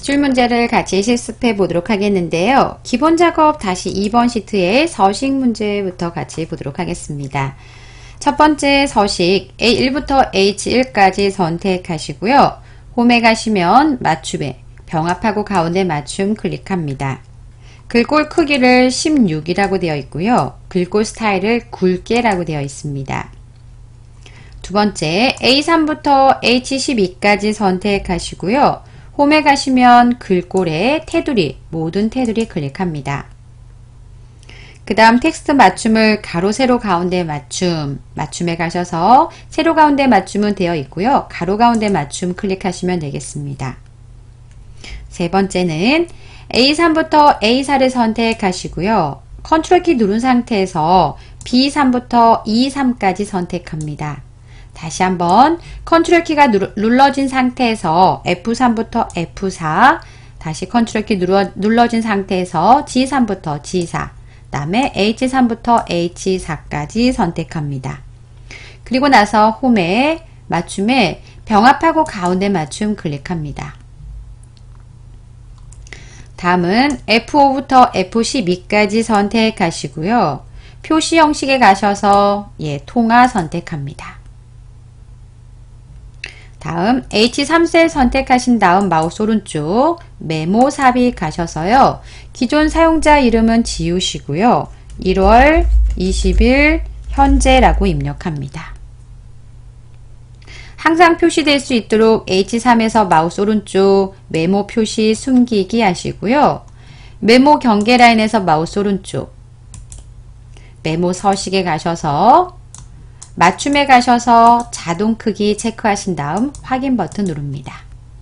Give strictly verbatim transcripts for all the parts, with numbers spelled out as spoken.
기출문제를 같이 실습해 보도록 하겠는데요. 기본 작업 다시 이 번 시트의 서식 문제부터 같이 보도록 하겠습니다. 첫 번째 서식 에이 일부터 에이치 일까지 선택하시고요. 홈에 가시면 맞춤에 병합하고 가운데 맞춤 클릭합니다. 글꼴 크기를 십육이라고 되어 있고요. 글꼴 스타일을 굵게라고 되어 있습니다. 두 번째 에이 삼부터 에이치 십이까지 선택하시고요. 홈에 가시면 글꼴에 테두리, 모든 테두리 클릭합니다. 그 다음 텍스트 맞춤을 가로 세로 가운데 맞춤, 맞춤에 가셔서 세로 가운데 맞춤은 되어 있고요. 가로 가운데 맞춤 클릭하시면 되겠습니다. 세 번째는 에이 삼부터 에이 사를 선택하시고요. 컨트롤 키 누른 상태에서 비 삼부터 이 삼까지 선택합니다. 다시 한번 컨트롤 키가 눌러진 상태에서 에프 삼부터 에프 사, 다시 컨트롤 키 눌러, 눌러진 상태에서 지 삼부터 지 사, 그 다음에 에이치 삼부터 에이치 사까지 선택합니다. 그리고 나서 홈에 맞춤에 병합하고 가운데 맞춤 클릭합니다. 다음은 에프 오부터 에프 십이까지 선택하시고요. 표시 형식에 가셔서 예, 통화 선택합니다. 다음 에이치 삼 셀 선택하신 다음 마우스 오른쪽 메모 삽입 가셔서요. 기존 사용자 이름은 지우시고요. 일월 이십일 현재라고 입력합니다. 항상 표시될 수 있도록 에이치 삼에서 마우스 오른쪽 메모 표시 숨기기 하시고요. 메모 경계 라인에서 마우스 오른쪽 메모 서식에 가셔서 맞춤에 가셔서 자동 크기 체크하신 다음 확인 버튼 누릅니다.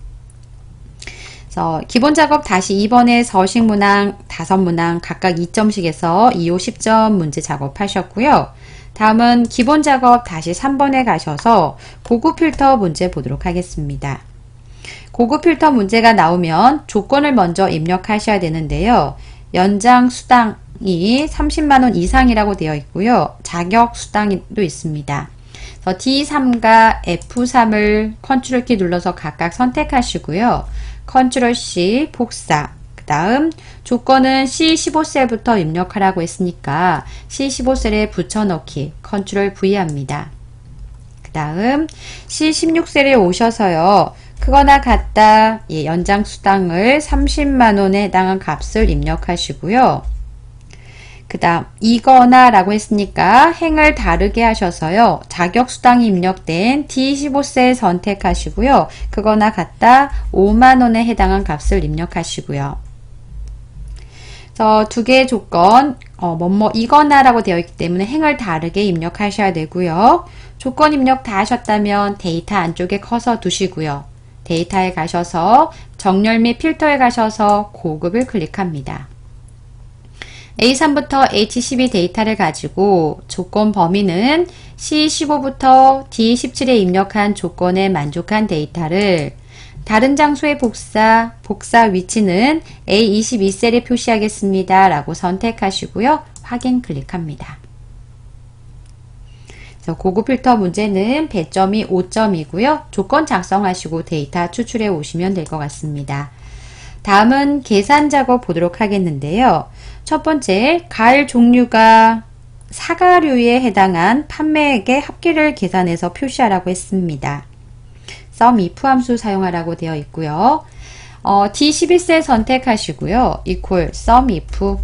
그래서 기본 작업 다시 이 번에 서식 문항 다섯 문항 각각 이 점씩 해서 이, 오, 십 점 문제 작업하셨고요. 다음은 기본 작업 다시 삼 번에 가셔서 고급 필터 문제 보도록 하겠습니다. 고급 필터 문제가 나오면 조건을 먼저 입력하셔야 되는데요. 연장 수당이 삼십만 원 이상이라고 되어 있고요. 자격 수당도 있습니다. 그래서 디 삼과 에프 삼을 컨트롤 키 눌러서 각각 선택하시고요. 컨트롤 씨 복사, 그 다음 조건은 씨 십오 셀부터 입력하라고 했으니까 씨 십오 셀에 붙여넣기 컨트롤 브이 합니다. 그 다음 씨 십육 셀에 오셔서요. 크거나 같다 예, 연장 수당을 삼십만 원에 해당한 값을 입력하시고요. 그 다음 이거나 라고 했으니까 행을 다르게 하셔서요. 자격 수당이 입력된 디 십오 셀 선택하시고요. 그거나 같다 오만 원에 해당한 값을 입력하시고요. 두 개의 조건 어, 뭐뭐 이거나 라고 되어 있기 때문에 행을 다르게 입력하셔야 되고요. 조건 입력 다 하셨다면 데이터 안쪽에 커서 두시고요. 데이터에 가셔서 정렬 및 필터에 가셔서 고급을 클릭합니다. 에이 삼부터 에이치 십이 데이터를 가지고 조건 범위는 씨 십오부터 디 십칠에 입력한 조건에 만족한 데이터를 다른 장소에 복사, 복사 위치는 에이 이십이 셀에 표시하겠습니다. 라고 선택하시고요. 확인 클릭합니다. 고급 필터 문제는 배점이 오 점이고요. 조건 작성하시고 데이터 추출해 오시면 될 것 같습니다. 다음은 계산 작업 보도록 하겠는데요. 첫 번째, 과일 종류가 사과류에 해당한 판매액의 합계를 계산해서 표시하라고 했습니다. SUMIF 함수 사용하라고 되어 있고요. 어, 디 십일 셀 선택하시고요. equal SUMIF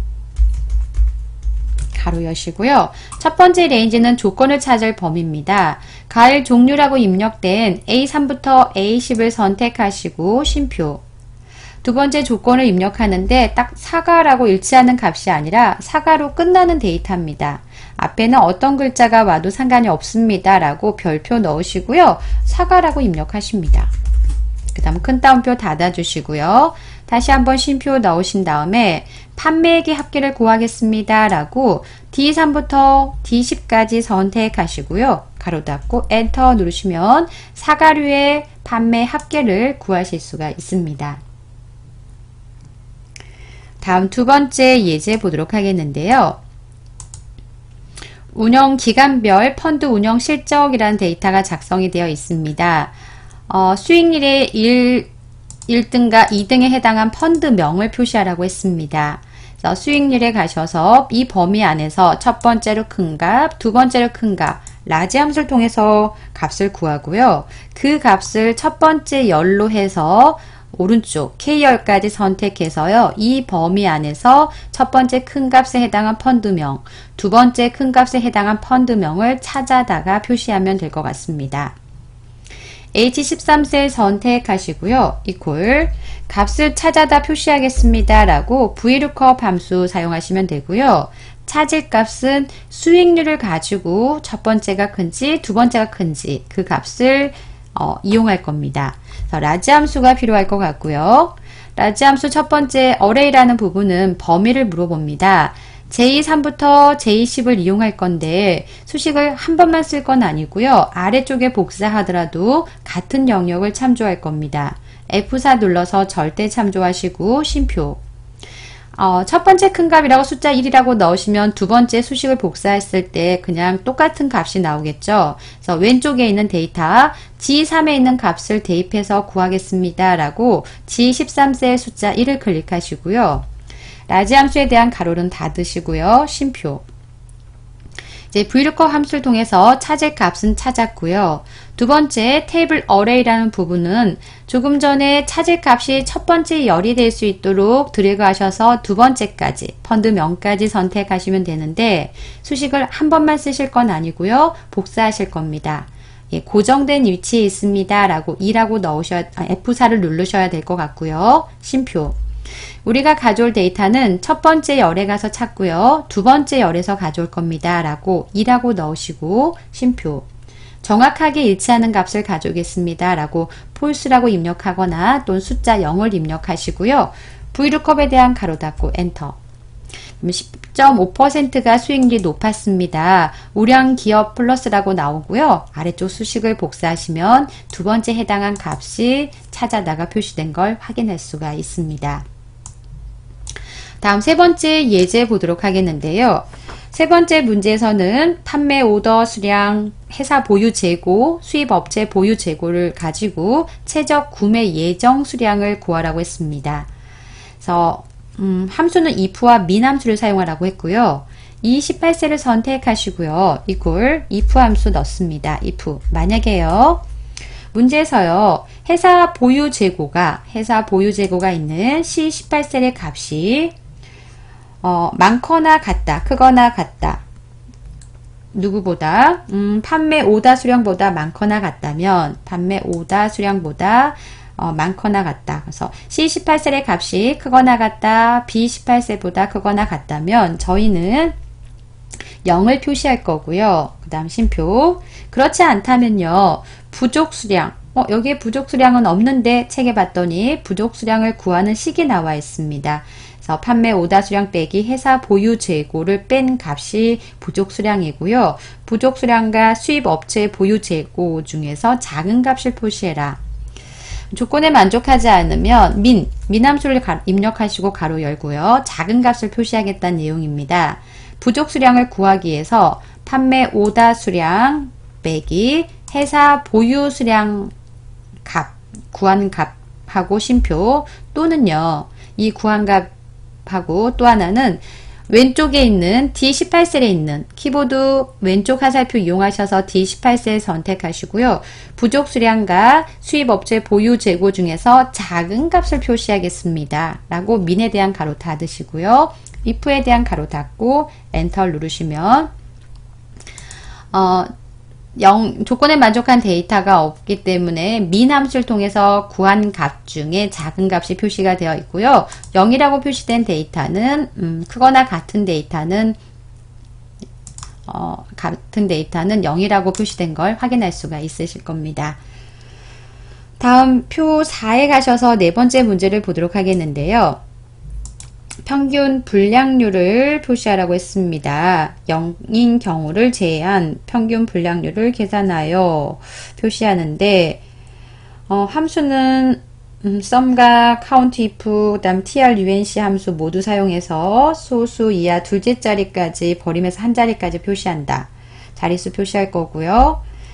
가로 여시고요. 첫 번째 레인지는 조건을 찾을 범위입니다. 과일 종류라고 입력된 에이 삼부터 에이 십을 선택하시고 쉼표. 두 번째 조건을 입력하는데 딱 사과라고 일치하는 값이 아니라 사과로 끝나는 데이터입니다. 앞에는 어떤 글자가 와도 상관이 없습니다. 라고 별표 넣으시고요. 사과라고 입력하십니다. 그 다음 큰 따옴표 닫아주시고요. 다시 한번 쉼표 넣으신 다음에 판매액의 합계를 구하겠습니다. 라고 디 삼부터 디 십까지 선택하시고요. 가로 닫고 엔터 누르시면 사과류의 판매 합계를 구하실 수가 있습니다. 다음 두 번째 예제 보도록 하겠는데요. 운영 기간별 펀드 운영 실적이라는 데이터가 작성이 되어 있습니다. 어, 수익률의 일 일 등과 이 등에 해당한 펀드명을 표시하라고 했습니다. 그래서 수익률에 가셔서 이 범위 안에서 첫 번째로 큰 값, 두 번째로 큰 값, 라지 함수를 통해서 값을 구하고요. 그 값을 첫 번째 열로 해서 오른쪽 K열까지 선택해서요. 이 범위 안에서 첫 번째 큰 값에 해당한 펀드명, 두 번째 큰 값에 해당한 펀드명을 찾아다가 표시하면 될 것 같습니다. 에이치 십삼 셀 선택하시고요. 이퀄 값을 찾아다 표시하겠습니다. 라고 브이루크업 함수 사용하시면 되고요. 찾을 값은 수익률을 가지고 첫 번째가 큰지 두 번째가 큰지 그 값을 어, 이용할 겁니다. 그래서 라지 함수가 필요할 것 같고요. 라지 함수 첫 번째 어레이라는 부분은 범위를 물어봅니다. 제이 삼부터 제이 십을 이용할 건데 수식을 한 번만 쓸 건 아니고요. 아래쪽에 복사하더라도 같은 영역을 참조할 겁니다. 에프 사 눌러서 절대 참조하시고 쉼표. 어, 첫 번째 큰 값이라고 숫자 일이라고 넣으시면 두 번째 수식을 복사했을 때 그냥 똑같은 값이 나오겠죠. 그래서 왼쪽에 있는 데이터 지 삼에 있는 값을 대입해서 구하겠습니다. 라고 지 십삼 셀 숫자 일을 클릭하시고요. 라지 함수에 대한 가로는 닫으시고요. 쉼표. 이제 브이루크업 함수를 통해서 찾을 값은 찾았고요. 두 번째 테이블 어레이라는 부분은 조금 전에 찾을 값이 첫 번째 열이 될 수 있도록 드래그 하셔서 두 번째까지 펀드명까지 선택하시면 되는데 수식을 한 번만 쓰실 건 아니고요. 복사하실 겁니다. 예, 고정된 위치에 있습니다. 라고 이라고 넣으셔야, 아, 에프 사를 누르셔야 될 것 같고요. 쉼표. 우리가 가져올 데이터는 첫 번째 열에 가서 찾고요. 두 번째 열에서 가져올 겁니다. 라고 이라고 넣으시고 쉼표. 정확하게 일치하는 값을 가져오겠습니다. 라고 false라고 입력하거나 또는 숫자 영을 입력하시고요. 브이루크업에 대한 가로 닫고 엔터. 십 점 오 퍼센트가 수익률이 높았습니다. 우량 기업 플러스라고 나오고요. 아래쪽 수식을 복사하시면 두 번째 해당한 값이 찾아다가 표시된 걸 확인할 수가 있습니다. 다음 세 번째 예제 보도록 하겠는데요. 세 번째 문제에서는 판매 오더 수량, 회사 보유 재고, 수입 업체 보유 재고를 가지고 최적 구매 예정 수량을 구하라고 했습니다. 그래서 음, 함수는 if와 min 함수를 사용하라고 했고요. 이 십팔 셀을 선택하시고요. 이퀄 if 함수 넣습니다. if 만약에요. 문제에서요. 회사 보유 재고가 회사 보유 재고가 있는 씨 십팔 셀의 값이 어, 많거나 같다, 크거나 같다. 누구보다 음, 판매 오다 수량보다 많거나 같다면 판매 오다 수량보다 어, 많거나 같다. 그래서 씨 십팔 셀의 값이 크거나 같다, 비 십팔 셀보다 크거나 같다면 저희는 영을 표시할 거고요. 그 다음 쉼표. 그렇지 않다면요. 부족 수량. 어, 여기에 부족 수량은 없는데 책에 봤더니 부족 수량을 구하는 식이 나와 있습니다. 그래서 판매 오다 수량 빼기 회사 보유 재고를 뺀 값이 부족 수량이고요. 부족 수량과 수입 업체 보유 재고 중에서 작은 값을 표시해라. 조건에 만족하지 않으면 민, 민함수를 가, 입력하시고 가로 열고요. 작은 값을 표시하겠다는 내용입니다. 부족 수량을 구하기 위해서 판매 오다 수량 빼기 회사 보유 수량 값, 구한 값하고 쉼표 또는요. 이 구한 값하고 또 하나는 왼쪽에 있는 디 십팔 셀에 있는 키보드 왼쪽 화살표 이용하셔서 디 십팔 셀 선택하시고요. 부족 수량과 수입 업체 보유 재고 중에서 작은 값을 표시하겠습니다. 라고 민에 대한 가로 닫으시고요. if에 대한 가로 닫고 엔터 누르시면 어, 영, 조건에 만족한 데이터가 없기 때문에 민 함수를 통해서 구한 값 중에 작은 값이 표시가 되어 있고요. 영이라고 표시된 데이터는 음, 크거나 같은 데이터는 어, 같은 데이터는 영이라고 표시된 걸 확인할 수가 있으실 겁니다. 다음 표 사에 가셔서 네 번째 문제를 보도록 하겠는데요. 평균 불량률을 표시하라고 했습니다. 영인 경우를 제외한 평균 불량률을 계산하여 표시하는데 어, 함수는 음, sum과 countIF, 그 다음 trunc 함수 모두 사용해서 소수 이하 둘째 자리까지 버림에서 한 자리까지 표시한다. 자릿수 표시할 거고요.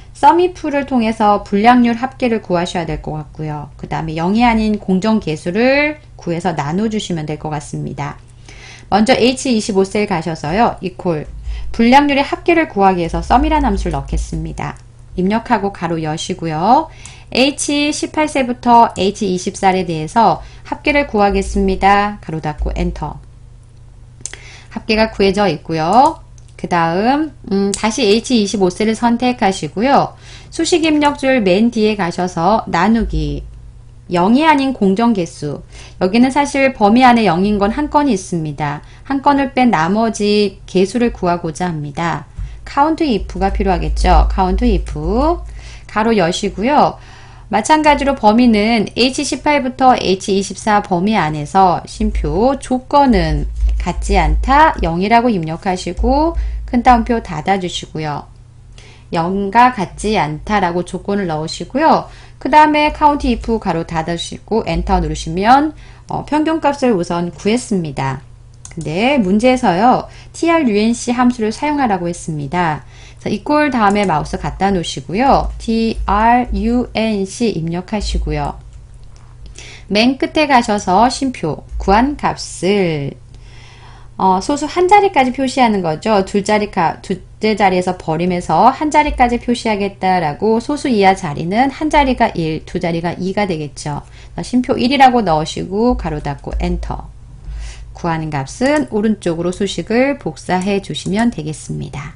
썸이프를 통해서 불량률 합계를 구하셔야 될 것 같고요. 그 다음에 영이 아닌 공정계수를 구해서 나눠주시면 될 것 같습니다. 먼저 에이치 이십오 셀 가셔서요. 이퀄 불량률의 합계를 구하기 위해서 썸이라는 함수를 넣겠습니다. 입력하고 가로 여시고요. 에이치 십팔 셀부터 에이치 이십사 셀에 대해서 합계를 구하겠습니다. 가로 닫고 엔터. 합계가 구해져 있고요. 그 다음 음, 다시 에이치 이십오 셀을 선택하시고요. 수식 입력줄 맨 뒤에 가셔서 나누기 영이 아닌 공정개수. 여기는 사실 범위 안에 영인 건 한 건이 있습니다. 한 건을 뺀 나머지 개수를 구하고자 합니다. count if가 필요하겠죠. count if 가로 여시고요. 마찬가지로 범위는 에이치 십팔부터 에이치 이십사 범위 안에서 쉼표 조건은 같지 않다 영이라고 입력하시고 큰 따옴표 닫아주시고요. 영과 같지 않다라고 조건을 넣으시고요. 그 다음에 count if 가로 닫아주시고 엔터 누르시면 어, 평균값을 우선 구했습니다. 근데 문제에서요. 트runc 함수를 사용하라고 했습니다. 그래서 equal 다음에 마우스 갖다 놓으시고요. trunc 입력하시고요. 맨 끝에 가셔서 쉼표 구한 값을 어, 소수 한 자리까지 표시하는 거죠. 두 자리 값, 두째 자리에서 버림해서 한 자리까지 표시하겠다라고 소수 이하 자리는 한 자리가 일, 두 자리가 이가 되겠죠. 쉼표 일이라고 넣으시고 가로 닫고 엔터. 구하는 값은 오른쪽으로 수식을 복사해 주시면 되겠습니다.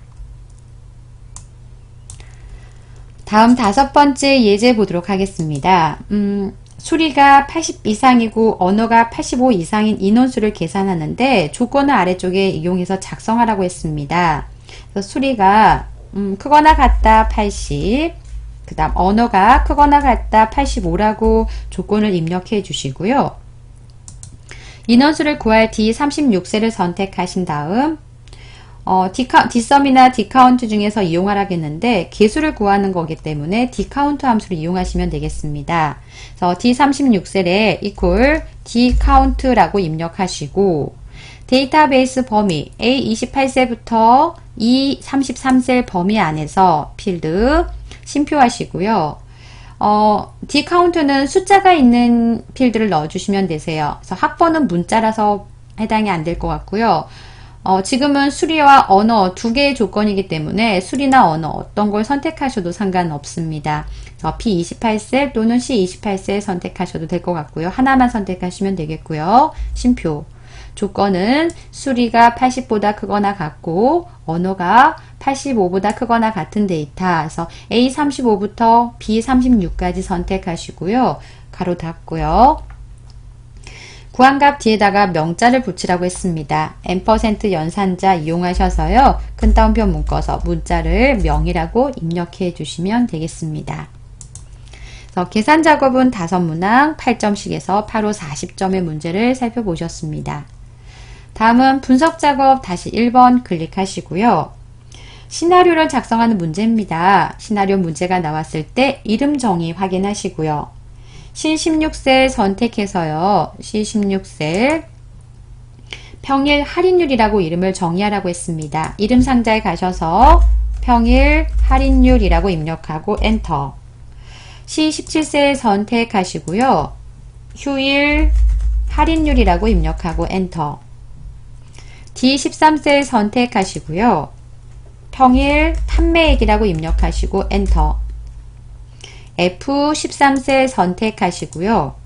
다음 다섯 번째 예제 보도록 하겠습니다. 음, 수리가 팔십 이상이고 언어가 팔십오 이상인 인원수를 계산하는데 조건을 아래쪽에 이용해서 작성하라고 했습니다. 그래서 수리가 음, 크거나 같다 팔십, 그 다음 언어가 크거나 같다 팔십오라고 조건을 입력해 주시고요. 인원수를 구할 디 삼십육 셀을 선택하신 다음 어, dSum이나 dCount 중에서 이용하라겠는데 개수를 구하는 거기 때문에 dCount 함수를 이용하시면 되겠습니다. 그래서 디 삼십육 셀에 equal dCount라고 입력하시고 데이터베이스 범위 에이 이십팔 셀부터 이 삼십삼 셀 범위 안에서 필드 심표하시고요. 어, dCount는 숫자가 있는 필드를 넣어주시면 되세요. 그래서 학번은 문자라서 해당이 안 될 것 같고요. 어, 지금은 수리와 언어 두 개의 조건이기 때문에 수리나 언어 어떤 걸 선택하셔도 상관없습니다. 그래서 비 이십팔 셀 또는 씨 이십팔 셀 선택하셔도 될 것 같고요. 하나만 선택하시면 되겠고요. 쉼표 조건은 수리가 팔십보다 크거나 같고 언어가 팔십오보다 크거나 같은 데이터. 그래서 에이 삼십오부터 비 삼십육까지 선택하시고요. 가로 닫고요. 구한값 뒤에다가 명자를 붙이라고 했습니다. 앰퍼센트 연산자 이용하셔서요. 큰 따옴표 묶어서 문자를 명이라고 입력해 주시면 되겠습니다. 그래서 계산 작업은 다섯 문항 팔 점씩에서 팔, 오, 사십 점의 문제를 살펴보셨습니다. 다음은 분석 작업 다시 일 번 클릭하시고요. 시나리오를 작성하는 문제입니다. 시나리오 문제가 나왔을 때 이름 정의 확인하시고요. 씨 십육 셀 선택해서요. 씨 십육 셀 평일 할인율이라고 이름을 정의하라고 했습니다. 이름 상자에 가셔서 평일 할인율이라고 입력하고 엔터. 씨 십칠 셀 선택하시고요. 휴일 할인율이라고 입력하고 엔터. 디 십삼 셀 선택하시고요. 평일 판매액이라고 입력하시고 엔터. 에프 십삼 셀 선택하시고요.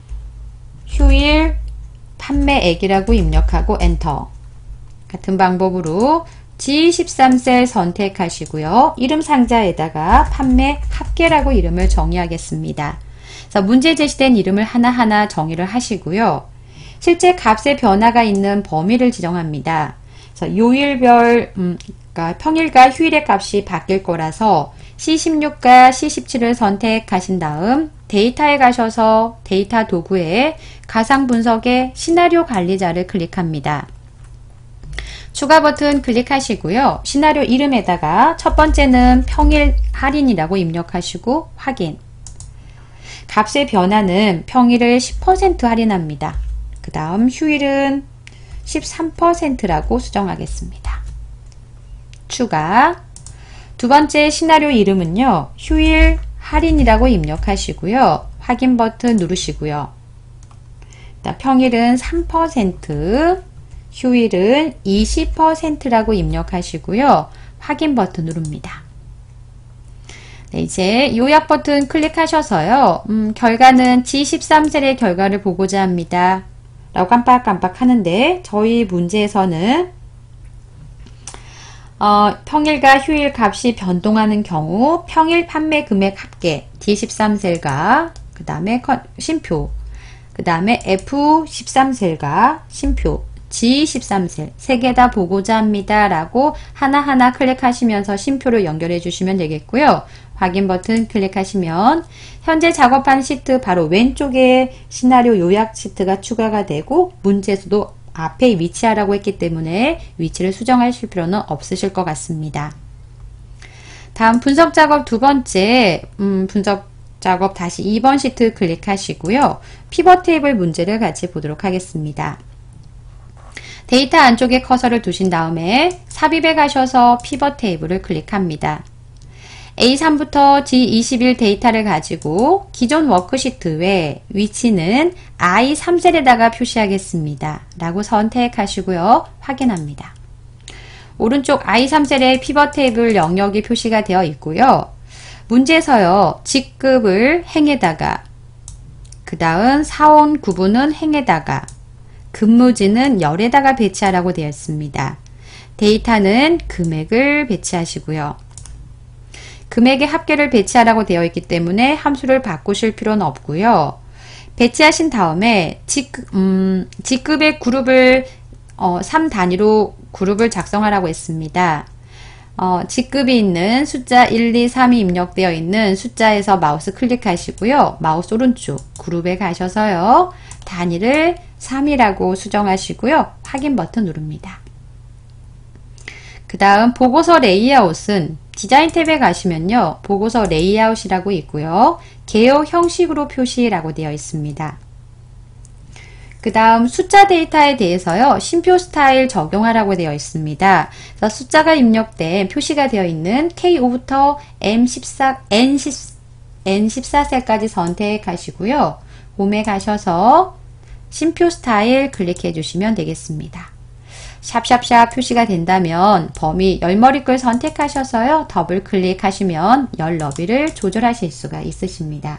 휴일 판매액이라고 입력하고 엔터. 같은 방법으로 지 십삼 셀 선택하시고요. 이름 상자에다가 판매 합계라고 이름을 정의하겠습니다. 그래서 문제 제시된 이름을 하나하나 정의를 하시고요. 실제 값의 변화가 있는 범위를 지정합니다. 그래서 요일별 음, 그러니까 평일과 휴일의 값이 바뀔 거라서 씨 십육과 씨 십칠을 선택하신 다음 데이터에 가셔서 데이터 도구에 가상 분석의 시나리오 관리자를 클릭합니다. 추가 버튼 클릭하시고요. 시나리오 이름에다가 첫 번째는 평일 할인이라고 입력하시고 확인. 값의 변화는 평일을 십 퍼센트 할인합니다. 그 다음 휴일은 십삼 퍼센트라고 수정하겠습니다. 추가. 두 번째 시나리오 이름은요. 휴일 할인이라고 입력하시고요. 확인 버튼 누르시고요. 평일은 삼 퍼센트, 휴일은 이십 퍼센트라고 입력하시고요. 확인 버튼 누릅니다. 네, 이제 요약 버튼 클릭하셔서요. 음, 결과는 지 십삼 셀의 결과를 보고자 합니다. 라고 깜빡깜빡 하는데 저희 문제에서는 어, 평일과 휴일 값이 변동하는 경우 평일 판매 금액 합계 디 십삼 셀과 그 다음에 심표, 그 다음에 에프 십삼 셀과 심표, 지 십삼 셀 세 개 다 보고자 합니다. 라고 하나하나 클릭하시면서 심표를 연결해 주시면 되겠고요. 확인 버튼 클릭하시면 현재 작업한 시트 바로 왼쪽에 시나리오 요약 시트가 추가가 되고 문제에서도 앞에 위치하라고 했기 때문에 위치를 수정하실 필요는 없으실 것 같습니다. 다음 분석 작업 두 번째 음, 분석 작업 다시 이 번 시트 클릭하시고요. 피벗 테이블 문제를 같이 보도록 하겠습니다. 데이터 안쪽에 커서를 두신 다음에 삽입에 가셔서 피벗 테이블을 클릭합니다. 에이 삼부터 지 이십일 데이터를 가지고 기존 워크시트 외 위치는 아이 삼 셀에다가 표시하겠습니다. 라고 선택하시고요. 확인합니다. 오른쪽 아이 삼 셀에 피벗 테이블 영역이 표시가 되어 있고요. 문제에서요. 직급을 행에다가 그 다음 사원 구분은 행에다가 근무지는 열에다가 배치하라고 되어 있습니다. 데이터는 금액을 배치하시고요. 금액의 합계를 배치하라고 되어 있기 때문에 함수를 바꾸실 필요는 없고요. 배치하신 다음에 직급, 음, 직급의 그룹을 어, 삼 단위로 그룹을 작성하라고 했습니다. 어, 직급이 있는 숫자 일, 이, 삼이 입력되어 있는 숫자에서 마우스 클릭하시고요. 마우스 오른쪽 그룹에 가셔서요. 단위를 삼이라고 수정하시고요. 확인 버튼 누릅니다. 그 다음 보고서 레이아웃은 디자인 탭에 가시면요. 보고서 레이아웃이라고 있고요. 개요 형식으로 표시라고 되어 있습니다. 그 다음 숫자 데이터에 대해서요. 심표 스타일 적용하라고 되어 있습니다. 그래서 숫자가 입력된 표시가 되어 있는 케이 오부터 엠 십사, 엔 십사 셀까지 선택하시고요. 홈에 가셔서 심표 스타일 클릭해 주시면 되겠습니다. 샵샵샵 표시가 된다면 범위 열머리글 선택하셔서요. 더블 클릭하시면 열 너비를 조절하실 수가 있으십니다.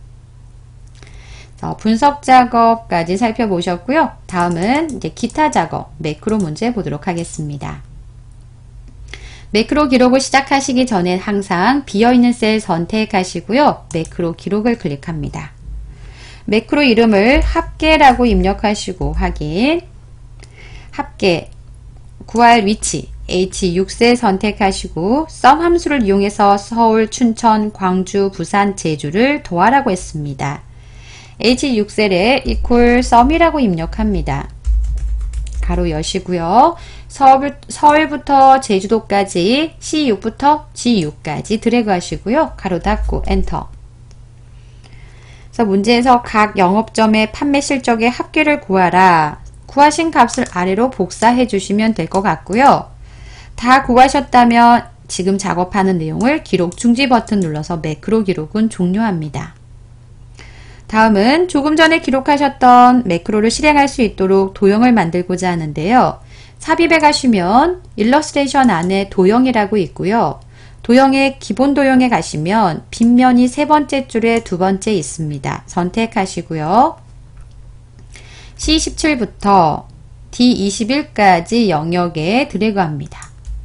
분석 작업까지 살펴보셨고요. 다음은 이제 기타 작업, 매크로 문제 보도록 하겠습니다. 매크로 기록을 시작하시기 전에 항상 비어있는 셀 선택하시고요. 매크로 기록을 클릭합니다. 매크로 이름을 합계라고 입력하시고 확인, 합계, 구할 위치, 에이치 육 셀 선택하시고 썸 함수를 이용해서 서울, 춘천, 광주, 부산, 제주를 더하라고 했습니다. 에이치 육 셀에 equal 썸이라고 입력합니다. 가로 여시고요. 서울, 서울부터 제주도까지 씨 육부터 지 육까지 드래그 하시고요. 가로 닫고 엔터. 그래서 문제에서 각 영업점의 판매 실적의 합계를 구하라. 구하신 값을 아래로 복사해 주시면 될 것 같고요. 다 구하셨다면 지금 작업하는 내용을 기록 중지 버튼 눌러서 매크로 기록은 종료합니다. 다음은 조금 전에 기록하셨던 매크로를 실행할 수 있도록 도형을 만들고자 하는데요. 삽입에 가시면 일러스트레이션 안에 도형이라고 있고요. 도형의 기본 도형에 가시면 빗면이 세 번째 줄에 두 번째 있습니다. 선택하시고요. 씨 십칠부터 디 이십일까지 영역에 드래그합니다.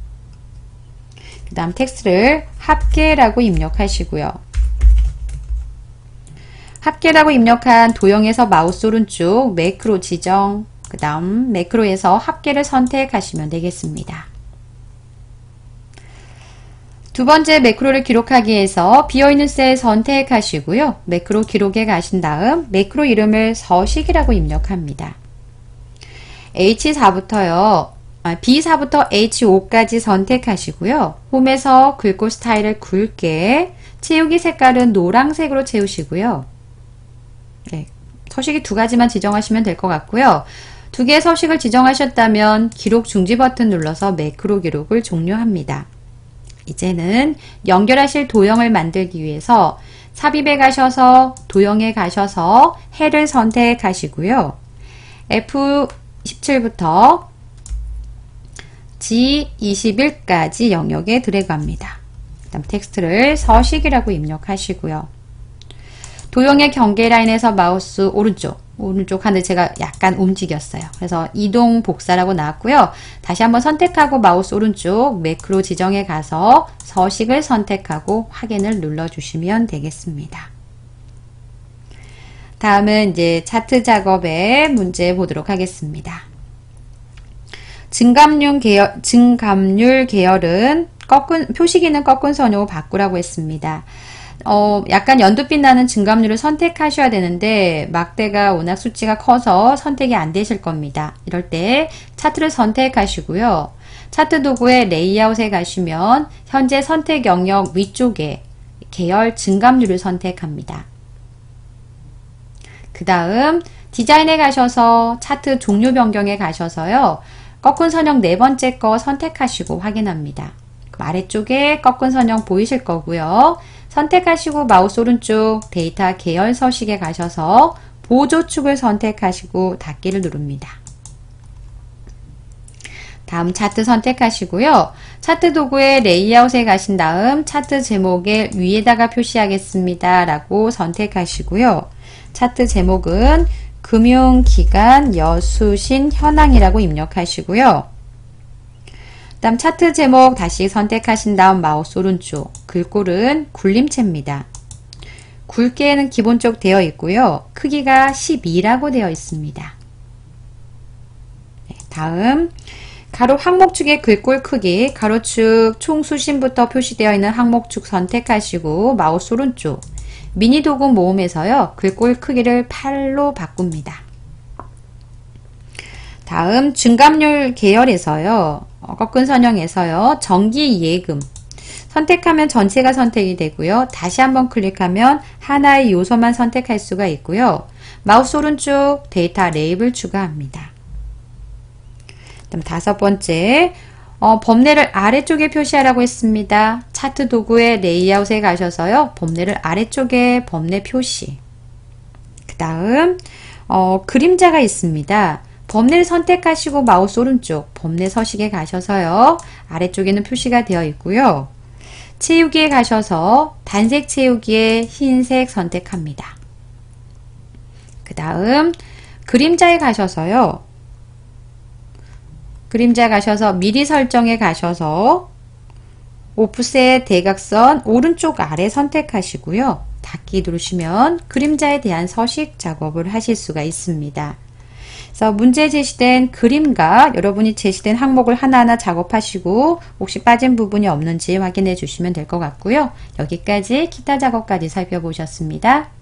그 다음 텍스트를 합계라고 입력하시고요. 합계라고 입력한 도형에서 마우스 오른쪽 매크로 지정, 그 다음 매크로에서 합계를 선택하시면 되겠습니다. 두 번째 매크로를 기록하기 위해서 비어있는 셀 선택하시고요. 매크로 기록에 가신 다음 매크로 이름을 서식이라고 입력합니다. 에이치 사부터요. 아, 비 사부터 에이치 오까지 선택하시고요. 홈에서 긁고 스타일을 굵게, 채우기 색깔은 노란색으로 채우시고요. 네, 서식이 두 가지만 지정하시면 될 것 같고요. 두 개의 서식을 지정하셨다면 기록 중지 버튼 눌러서 매크로 기록을 종료합니다. 이제는 연결하실 도형을 만들기 위해서 삽입에 가셔서 도형에 가셔서 해를 선택하시고요. 에프 십칠부터 지 이십일까지 영역에 드래그합니다. 그 다음 텍스트를 서식이라고 입력하시고요. 도형의 경계 라인에서 마우스 오른쪽, 오른쪽 하늘 제가 약간 움직였어요. 그래서 이동 복사라고 나왔고요. 다시 한번 선택하고 마우스 오른쪽 매크로 지정에 가서 서식을 선택하고 확인을 눌러주시면 되겠습니다. 다음은 이제 차트 작업의 문제 보도록 하겠습니다. 증감률 계열, 증감률 계열은 꺾은, 표시기는 꺾은 선으로 바꾸라고 했습니다. 어, 약간 연두빛 나는 증감률을 선택하셔야 되는데 막대가 워낙 수치가 커서 선택이 안 되실 겁니다. 이럴 때 차트를 선택하시고요. 차트 도구의 레이아웃에 가시면 현재 선택 영역 위쪽에 계열 증감률을 선택합니다. 그 다음 디자인에 가셔서 차트 종류 변경에 가셔서요. 꺾은 선형 네 번째 거 선택하시고 확인합니다. 아래쪽에 꺾은 선형 보이실 거고요. 선택하시고 마우스 오른쪽 데이터 계열 서식에 가셔서 보조축을 선택하시고 닫기를 누릅니다. 다음 차트 선택하시고요. 차트 도구의 레이아웃에 가신 다음 차트 제목의 위에다가 표시하겠습니다. 라고 선택하시고요. 차트 제목은 금융기관 여수신 현황이라고 입력하시고요. 다음 차트 제목 다시 선택하신 다음 마우스 오른쪽 글꼴은 굴림체입니다. 굵게는 기본적 되어 있고요. 크기가 십이라고 되어 있습니다. 네, 다음 가로 항목축의 글꼴 크기 가로축 총수신부터 표시되어 있는 항목축 선택하시고 마우스 오른쪽 미니 도구 모음에서요. 글꼴 크기를 팔로 바꿉니다. 다음 증감률 계열에서요. 어, 꺾은 선형에서요. 정기예금 선택하면 전체가 선택이 되고요. 다시 한번 클릭하면 하나의 요소만 선택할 수가 있고요. 마우스 오른쪽 데이터 레이블 추가합니다. 그다음 다섯 번째 어, 범례를 아래쪽에 표시하라고 했습니다. 차트 도구의 레이아웃에 가셔서요. 범례를 아래쪽에 범례 표시. 그 다음 어, 그림자가 있습니다. 범례를 선택하시고 마우스 오른쪽 범례 서식에 가셔서요. 아래쪽에는 표시가 되어 있고요. 채우기에 가셔서 단색 채우기에 흰색 선택합니다. 그 다음 그림자에 가셔서요. 그림자 가셔서 미리 설정에 가셔서 오프셋 대각선 오른쪽 아래 선택하시고요. 닫기 누르시면 그림자에 대한 서식 작업을 하실 수가 있습니다. 그래서 문제에 제시된 그림과 여러분이 제시된 항목을 하나하나 작업하시고 혹시 빠진 부분이 없는지 확인해 주시면 될 것 같고요. 여기까지 기타 작업까지 살펴보셨습니다.